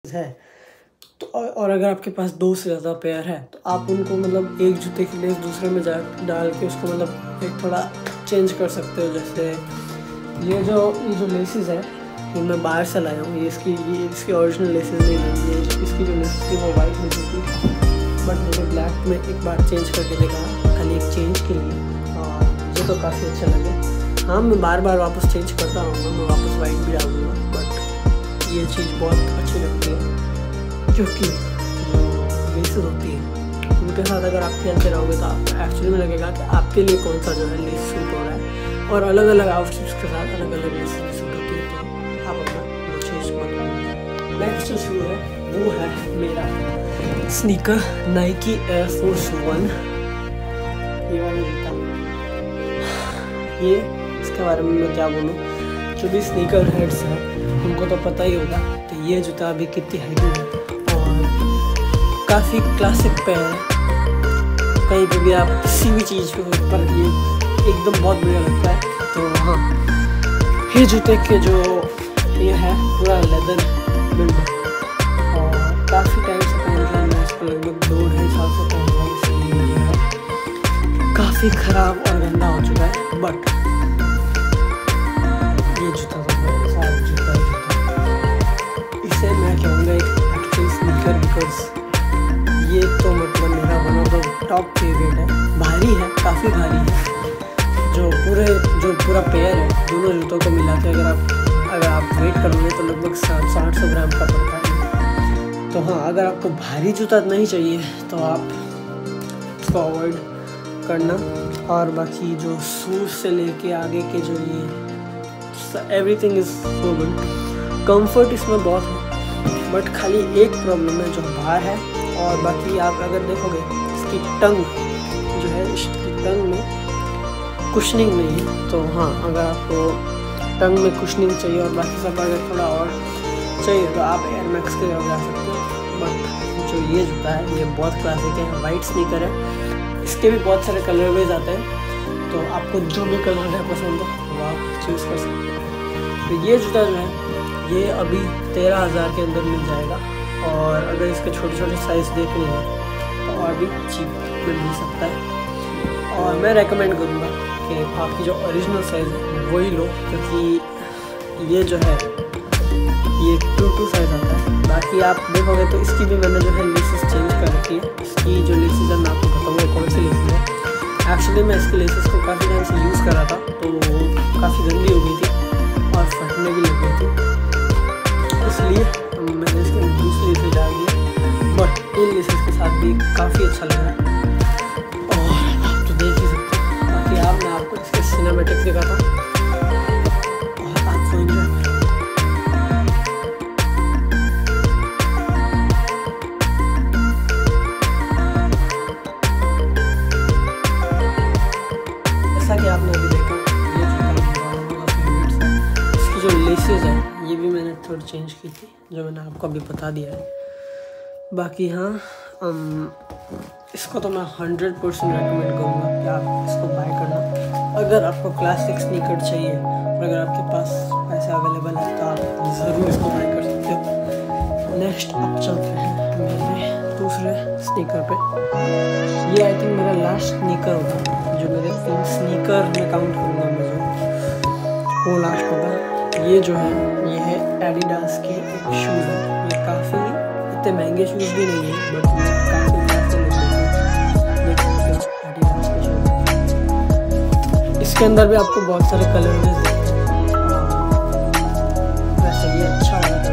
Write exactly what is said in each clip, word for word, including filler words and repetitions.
है तो और अगर आपके पास दो से ज़्यादा पेयर है तो आप उनको मतलब एक जूते की लेस दूसरे में जा डाल के उसको मतलब एक थोड़ा चेंज कर सकते हो। जैसे ये जो ये जो लेसेस है ये मैं बाहर से लाया हूँ। ये इसकी ये इसकी ओरिजिनल लेसेस नहीं है, ये इसकी जो लेसेस थी वो वाइट में थी, बट मैंने ब्लैक में एक बार चेंज करके देखा खाली एक चेंज के लिए और मुझे तो काफ़ी अच्छा लगे। हाँ, मैं बार बार वापस चेंज करता रहूँगा, मैं वापस वाइट भी डालूँगा, बट ये चीज़ बहुत अच्छी लगती है क्योंकि जो लेसेस होती है उनके साथ अगर आप खेलते रहोगे तो आपको एक्चुअली में लगेगा कि आपके लिए कौन सा जो है लेस सूट हो रहा है, और अलग अलग आउटफिट्स के साथ अलग अलग लेसेस भी सूट होती है, तो आप अपना वो चीज़ मत। नेक्स्ट जो शू है वो है मेरा sneaker Nike Air Force One. ये वाला जूता, ये इसके बारे में मैं क्या बोलूँ, जो भी स्नीकर हेड्स हैं उनको तो पता ही होगा। तो ये जूता अभी कितनी हेवी है और काफ़ी क्लासिक पे है, कहीं पे भी आप किसी भी चीज़ के ऊपर ये एकदम बहुत बढ़िया लगता है। तो हाँ, ये जूते के जो ये है पूरा लेदर बिल्ड और काफ़ी टाइम से पहन रहा मैं इसको, लगभग दो ढाई साल से पहन रहा हूँ, इसलिए जो है काफ़ी ख़राब और गंदा हो चुका है। बट ये जूता तो बहुत सारा जूता है, इसे मैं कहूँगा एक एक्चुअल स्नीकर बिकॉज ये तो मतलब मेरा one of the top favourite है। भारी है, काफ़ी भारी है, जो पूरे जो पूरा पेयर है दोनों जूतों को मिला के अगर आप अगर आप वेट करोगे तो लगभग साठ साठ सौ ग्राम का पड़ता है। तो हाँ, अगर आपको भारी जूता नहीं चाहिए तो आप इसको अवॉइड करना। और बाकी जो शूज से लेके आगे के जो ये everything is so good, comfort इसमें बहुत है, बट खाली एक प्रॉब्लम है जो बाहर है। और बाकी आप अगर देखोगे इसकी टंग जो है, इसकी टंग में कुशनिंग नहीं है। तो हाँ, अगर आपको टंग में कुशनिंग चाहिए और बाकी सब अगर थोड़ा और चाहिए तो आप एयर मैक्स के जगह जा सकते हो। बट जो ये जूता है ये बहुत क्लासिक है, वाइट स्नीकर है, इसके भी बहुत सारे कलरवेज आते हैं, तो आपको जो भी कलर है पसंद हो वो आप चूज़ कर सकते हो। तो ये जूता जो है ये अभी तेरह हज़ार के अंदर मिल जाएगा, और अगर इसके छोटे छोटे साइज़ देखने हैं तो और भी चीप में मिल सकता है। और मैं रेकमेंड करूँगा कि आपकी जो ओरिजिनल साइज़ है वही लो, क्योंकि ये जो है ये टू टू साइज़ आता है। बाकी आप देखोगे तो इसकी भी मैंने जो है लेसेस चेंज कर रखी है। इसकी जो लेसेस है मैं आपको बताऊँगा कौन सी लेसेस है। एक्चुअली मैं इसकी लेसेस को काफ़ी टाइम से यूज़ कर रहा था तो काफ़ी गंदी हो गई थी और फटने भी लग गई थी, इसलिए मैंने इसके दूसरी लेसेस डाल दी, बट इन लेसेस के साथ भी काफ़ी अच्छा लग रहा है और आप तो देख ही सकते हैं। बाकी आप मैं आपको इसके सिनेमैटिक्स दिखाता हूँ और आपको एंजॉय करो। जैसा कि आपने अभी देखा ये जूता फेवरेट्स है। इसकी जो लेसेस है ये भी मैंने थोड़ी चेंज की थी, जो मैंने आपको अभी बता दिया है। बाकी हाँ, अम, इसको तो मैं हंड्रेड परसेंट रेकमेंड करूँगा कि आप इसको बाय करना। अगर आपको क्लासिक स्नीकर चाहिए और अगर आपके पास पैसे अवेलेबल है तो आप ज़रूर इसको बाय कर सकते हो। नेक्स्ट अब चलते हैं मेरे दूसरे स्नीकर पे। ये आई थिंक मेरा लास्ट स्नीकर होगा, जो मेरे तीन स्नीकर में काउंट करूँगा मैं, जो वो लास्ट होगा। ये जो है ये है एडिडास के एक शूज़ है। ये काफ़ी इतने महंगे शूज़ भी नहीं है, बट ये काफ़ी एडिडास के शूज़। इसके अंदर भी आपको बहुत सारे कलर दिखते हैं, वैसे ये अच्छा होगा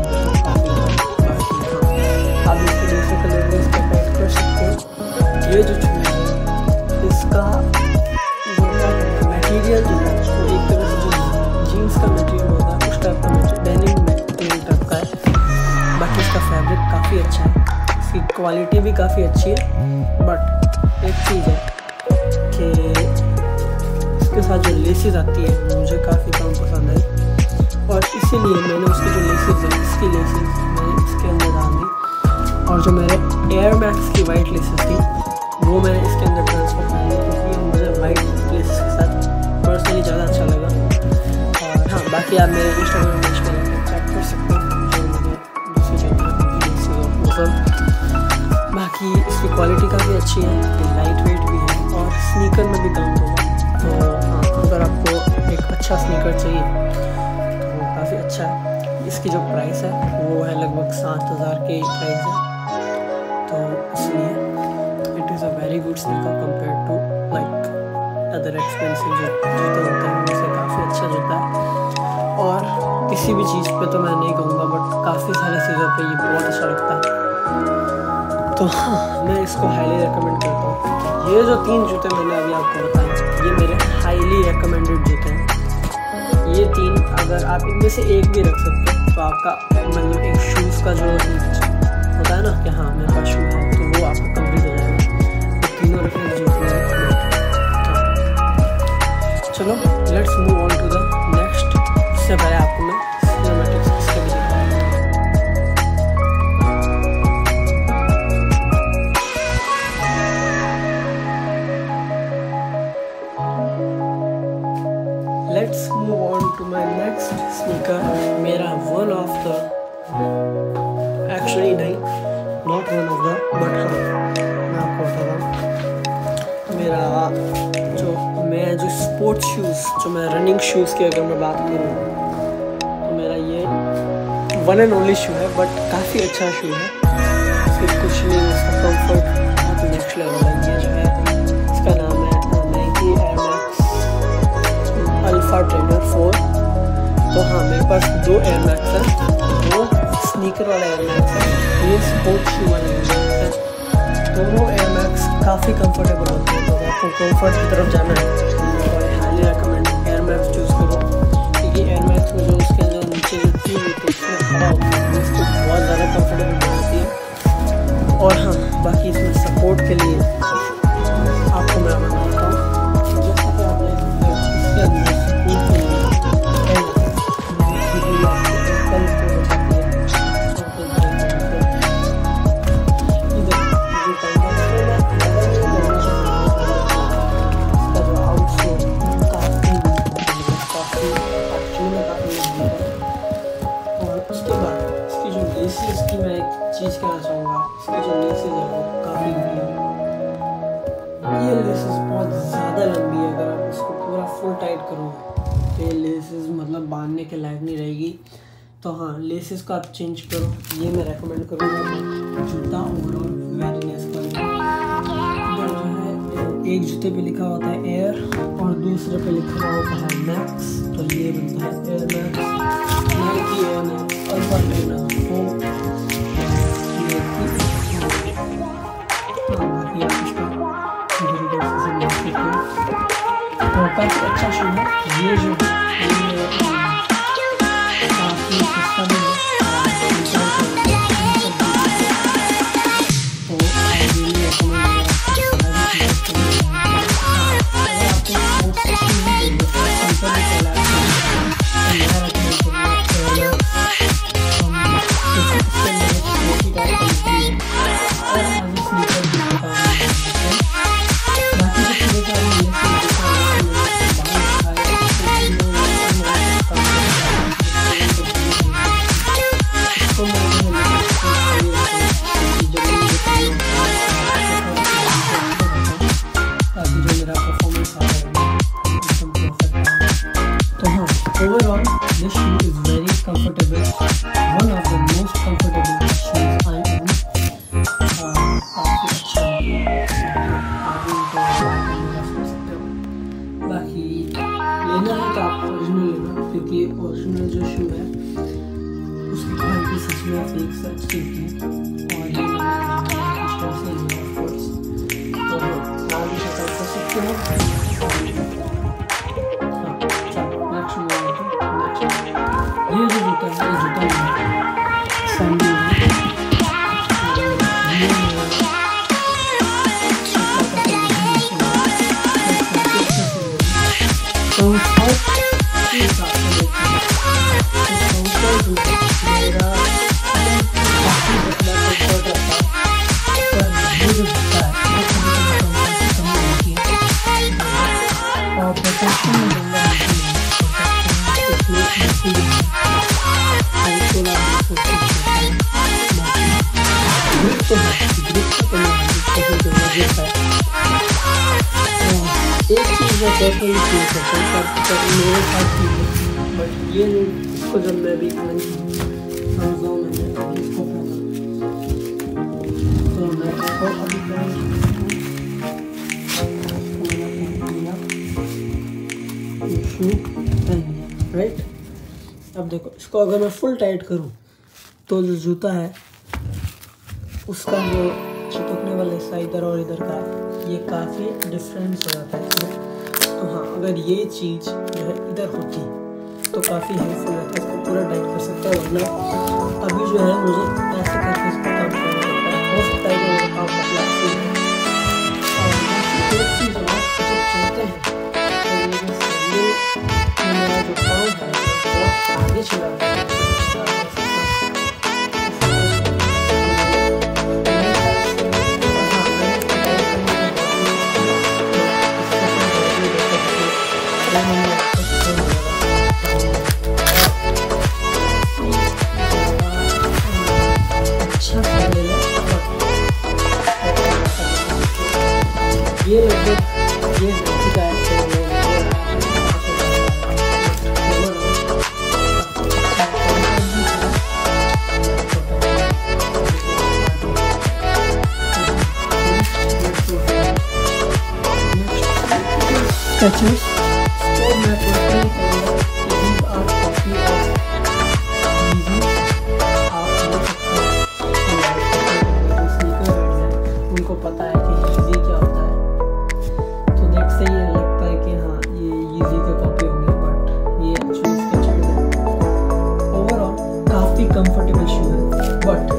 आप इसके दूसरे कलर में इसका पैक कर सकते हो। ये जो शूज़ है इसका जो मटेरियल जो है वो एक तरह से जो जीन्स का मटेरियल होता है उस टाइप का मटेरियल, डेनिम मटेरियल टाइप का है। बाकी इसका फैब्रिक काफ़ी अच्छा है, इसकी क्वालिटी भी काफ़ी अच्छी है। बट एक चीज़ है कि इसके साथ जो लेसेस आती है मुझे काफ़ी कम पसंद आई, और इसीलिए मैंने उसकी जो लेसेस है इसकी लेसेस मैंने इसके अंदर डाल दी, और जो मेरे एयर मैक्स की वाइट लेसेस थी वो मैंने इसके अंदर ट्रांसफर कर दी, क्योंकि मुझे वाइट लेसेस के साथ पर्सनली ज़्यादा अच्छा लगा। और हाँ, बाकी आप मेरे इंस्टाग्राम पेज पर चेक कर सकते हो, जो मुझे दूसरी जगह बाकी इसकी क्वालिटी काफ़ी अच्छी है, लाइट वेट भी है और स्नीकर में भी काउंट होगा। तो हाँ, अगर आपको एक अच्छा स्नीकर चाहिए तो वो काफ़ी अच्छा है। इसकी जो प्राइस है वो है लगभग सात हज़ार के प्राइस है, तो इसलिए it is a very good sneaker compare to like other expensive जो जूते होते हैं उनसे काफ़ी अच्छा जूता है। और किसी भी चीज़ पे तो मैं नहीं कहूँगा, बट काफ़ी सारी चीज़ों पे ये बहुत अच्छा लगता है। तो हाँ, मैं इसको हाईली रिकमेंड करता हूँ। ये जो तीन जूते मैंने अभी आपको बताए ये मेरे हाईली रिकमेंडेड जूते हैं। ये तीन अगर आप इनमें से एक भी रख सकते हैं तो आपका मतलब एक शूज़ का जो होता है ना कि हाँ मेरे पास शू है, तो वो आपका कंप्लीट हो जाएगा। तो तीनों रखने जूते हैं। चलो let's move on to the next. इससे पहले आपको मैं सिनेमैटिक्स इसके भी दिखाऊंगा। Let's move on to my next sneaker. मेरा वन ऑफ द एक्चुअली नहीं not one of the but हाँ मैं आपको बता रहा हूँ, मेरा जो मैं जो स्पोर्ट्स शूज़ जो मैं रनिंग शूज़ की अगर मैं बात करूँ तो मेरा ये वन एंड ओनली शू है, बट काफ़ी अच्छा शू है। सिर्फ कुछ नहीं, इसका कंफर्ट बहुत नेक्स्ट लेवल है। ये जो है इसका नाम है Nike Air Max Alpha Trainer four. तो हाँ मेरे पास दो एयर मैक्स है, वो स्नीकर वाला एयर मैक्स है, ये स्पोर्ट्स शू वाला एयर मैक्स है। दोनों एयर मैक्स काफ़ी कंफर्टेबल होते हैं। तो आपको कंफर्ट की तरफ जाना है तो I highly recommend Air Max choose करो, क्योंकि एयर मैक्स में जो उसके जो नीचे जो ट्यूब होती है उसमें हवा होती है, उसको बहुत ज़्यादा कंफर्टेबल बनाती है। और हाँ बाकी इसमें सपोर्ट के लिए आपको मैं बताता हूँ, जैसे कि आप देख सकते हो इसके अंदर सपोर्ट के लिए इसकी मैं एक चीज़ कहना चाहूँगा, इसकी जो लेसेस है वो काफ़ी लंबी है। ये लेसेस बहुत ज़्यादा लंबी है, अगर आप इसको पूरा फुल टाइट करोगे तो ये लेसेस मतलब बांधने के लायक नहीं रहेगी। तो हाँ लेसेस को आप चेंज करो, ये मैं रेकमेंड करूँगा। जूता ओवरऑल वेरी नाइस क्वालिटी। इधर जो है एक जूते पे लिखा होता है एयर और दूसरे पे लिखा होता है मैक्स, तो ये बनता है Air Max, Nike Air Max Alpha Trainer four. काफ़ी अच्छा शू है ये जो काफ़ी सस्ता भी है। Overall, this shoe is very comfortable. One of the most comfortable shoes I own. काफी अच्छा है। बाकी लेना है तो आप ओरिजिनल लेना, क्योंकि ओरिजिनल जो शू है उसकी क्वालिटी सच में फेक सच की है। और ये कुछ ऐसे ही है ऑफकोर्स, तो आप भी ट्राई कर सकते हो। ये जो जूता है ये जूता है सैंडल है। तो मेरा काफ़ी बदला ये जो जूता है और प्रोटेक्शन में दूंगा ग्रिप तो है, ग्रिप तो जिप है। एक चीज़ मैं डेफिनेटली फील करता हूँ पर मेरे साथ भी है, बट ये नहीं, इसको जब मैं भी समझाऊँ मैंने इसको तो मैं इसको अभी शू पहन लिया, राइट। अब देखो इसको अगर मैं फुल टाइट करूँ तो जो जूता है उसका जो चिपकने वाला हिस्सा इधर और इधर का है, ये काफ़ी डिफरेंस हो जाता है इसमें। तो हाँ, अगर ये चीज़ जो है इधर होती तो काफ़ी हेल्पफुल रहता है, इसको पूरा टाइट कर सकता है। वरना अभी जो है मुझे ऐसे करके इसको काम करना पड़ता है, हो सकता है कि मेरा काम पतला ऐसे है। और एक चीज़ और जब चलते हैं तो मेरा जो काम है वो आगे चला जाता है। ये लगभग ये चुका है Skechers और मैं पर्सनली कहूँगा कि these are copy of Yeezy। आप देख सकते हैं स्नीकर हैं उनको पता है कि Yeezy क्या होता है, तो देख से ये लगता है कि हाँ ये Yeezy के कॉपी होंगे, बट ये एक्चुअली Skechers है। ओवरऑल काफ़ी कंफर्टेबल शू है, बट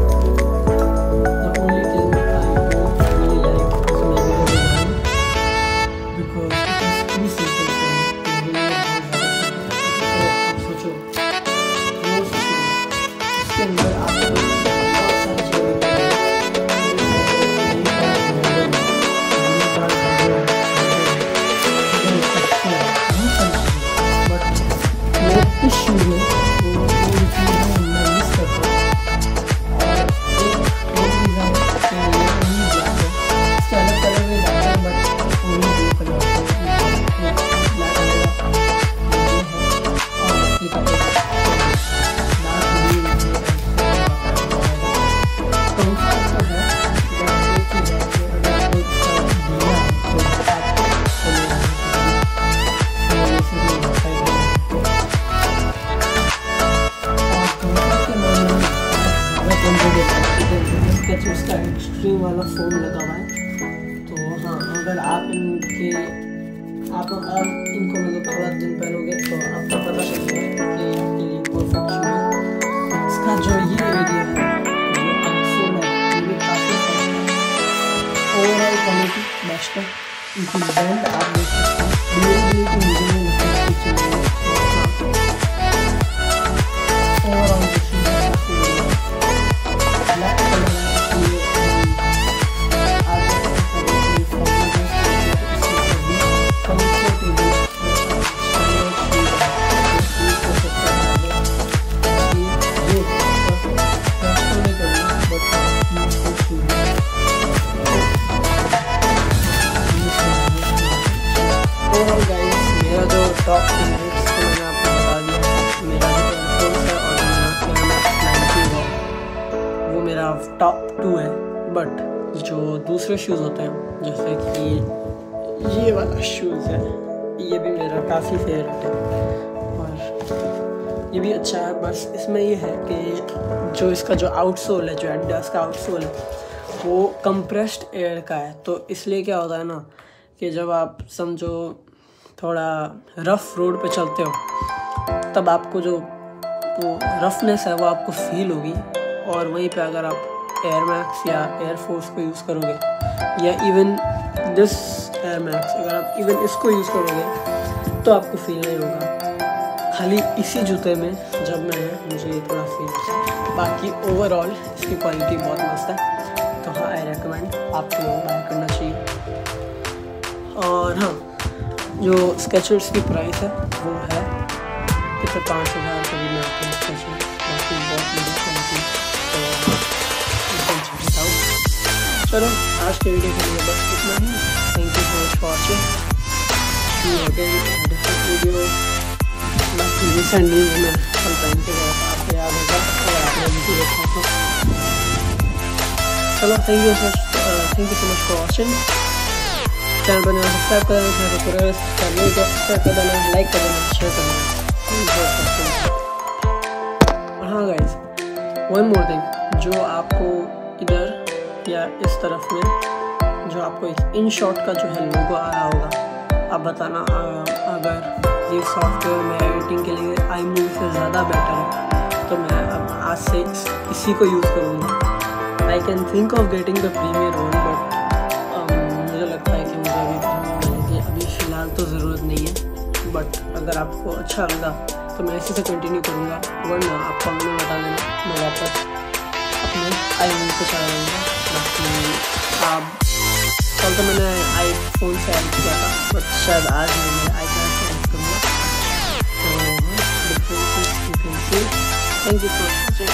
उसका एक्सट्रीम वाला फोम लगा हुआ है। तो हाँ, अगर आप इनके आप आप इनको मतलब थोड़ा दिन पहनोगे तो आपको पता चलेगा कि आपके लिए परफेक्ट शू है। इसका जो ये एरिया है जो आउटसोल है ये भी काफ़ी ओवरऑल क्वालिटी बेस्ट है। इनकी बैंड आप देख सकते हैं ओवरऑल टॉप फेवरेट्स तो मैंने आपको बता दिया। मेरा जो एयरफोर्स है और मेरा नाइन्टी है वो मेरा टॉप टू है, बट जो दूसरे शूज़ होते हैं जैसे कि ये वाला शूज़ है ये भी मेरा काफ़ी फेवरेट है और ये भी अच्छा है। बस इसमें ये है कि जो इसका जो आउटसोल है, जो एडिडास का आउटसोल है वो कंप्रेस्ड एयर का है, तो इसलिए क्या होता है ना कि जब आप समझो थोड़ा रफ़ रोड पे चलते हो तब आपको जो वो रफनेस है वो आपको फील होगी। और वहीं पे अगर आप एयर मैक्स या एयर फोर्स को यूज़ करोगे या इवन दिस एयर मैक्स अगर आप इवन इसको यूज़ करोगे तो आपको फील नहीं होगा। खाली इसी जूते में जब मैं मुझे ये थोड़ा फील होता। बाकी ओवरऑल इसकी क्वालिटी बहुत मस्त है, तो हाँ आई रेकमेंड आपको बाय करना चाहिए। और हाँ, जो स्केचर्स की प्राइस है वो है कितने पाँच हज़ार का भी मिलते हैं स्केचर्स, बाकी बहुत बढ़िया क्वालिटी। तो चलो आज के वीडियो के लिए बस इतना ही। Thank you so much for watching. See you again different video. बाकी रिसेंटली मैं कल पहन के गया था, आपको याद होगा अगर आपने वीडियो देखा तो। चलो thank you so thank you so much for watching. Channel पर नया सब्सक्राइब कर देना, पूरा चैनल को सब्सक्राइब कर देना, लाइक कर देना, शेयर कर देना। और हाँ गाइस, वन मोर थिंग, जो आपको इधर या इस तरफ में जो आपको इन शॉट का जो है लोगो आ रहा होगा, आप बताना अगर ये सॉफ्टवेयर में एडिटिंग के लिए आई मूवी से ज़्यादा बेटर है तो मैं अब आज से इस, इसी को यूज़ करूँगा। I can think of getting the premier one, but मुझे लगता है कि मुझे अभी अभी फ़िलहाल तो ज़रूरत नहीं है। बट अगर आपको अच्छा लगा तो मैं इसी से कंटिन्यू करूँगा, वरना आप कमेंट में बता देना, मैं वापस अपने आई मूवी पे चला जाऊँगा। बाकी आप कल तो मैंने आई फोन से एडिट किया था, बट शायद आज मैंने आई पैड से एडिट करूँगा। तो differences you can see. Thank you for watching.